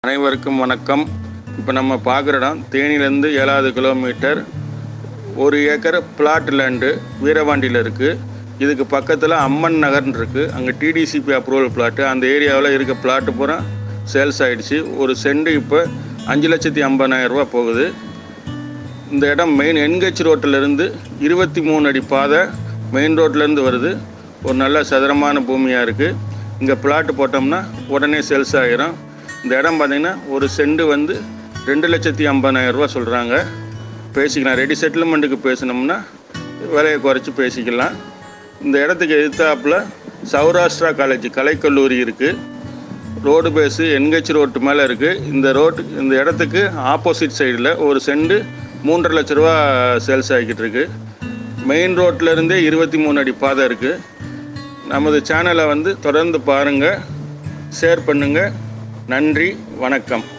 அனைவருக்கும் வணக்கம். இப்போ நம்ம பார்க்குற இடம் தேனியிலேருந்து 7வது கிலோமீட்டர் 1 ஏக்கர் பிளாட் லேண்டு வீரபாண்டியில் இருக்குது. இதுக்கு பக்கத்தில் அம்மன் நகர்னு இருக்குது. அங்கே டிடிசிபி அப்ரூவல் பிளாட்டு. அந்த ஏரியாவில் இருக்க பிளாட்டு பூரா சேல்ஸ் ஆகிடுச்சு. ஒரு சென்ட் இப்போ 5,50,000 ரூபா போகுது. இந்த இடம் மெயின் என்ஹெச் ரோட்டிலேருந்து 23 அடி பாதை மெயின் ரோட்லேருந்து வருது. ஒரு நல்ல சதுரமான பூமியாக இருக்குது. இங்கே பிளாட்டு போட்டோம்னா உடனே சேல்ஸ் ஆகிரும். இந்த இடம் பார்த்திங்கன்னா ஒரு சென்ட் வந்து 2,50,000 ரூபா சொல்கிறாங்க. பேசிக்கலாம். ரெடி செட்டில்மெண்ட்டுக்கு பேசினோம்னா விலையை குறைச்சி பேசிக்கலாம். இந்த இடத்துக்கு எதிர்த்தாப்பில் சௌராஷ்டிரா காலேஜ் கலைக்கல்லூரி இருக்குது. ரோடு பேஸு என்ஹெச் ரோட்டு மேலே இருக்குது. இந்த இடத்துக்கு ஆப்போசிட் சைடில் ஒரு சென்ட் 3,50,000 லட்ச ரூபா சேல்ஸ் ஆகிக்கிட்டு இருக்குது. மெயின் ரோட்லேருந்தே 23 அடி பாதை இருக்குது. நமது சேனலை வந்து தொடர்ந்து பாருங்கள், ஷேர் பண்ணுங்கள். நன்றி, வணக்கம்.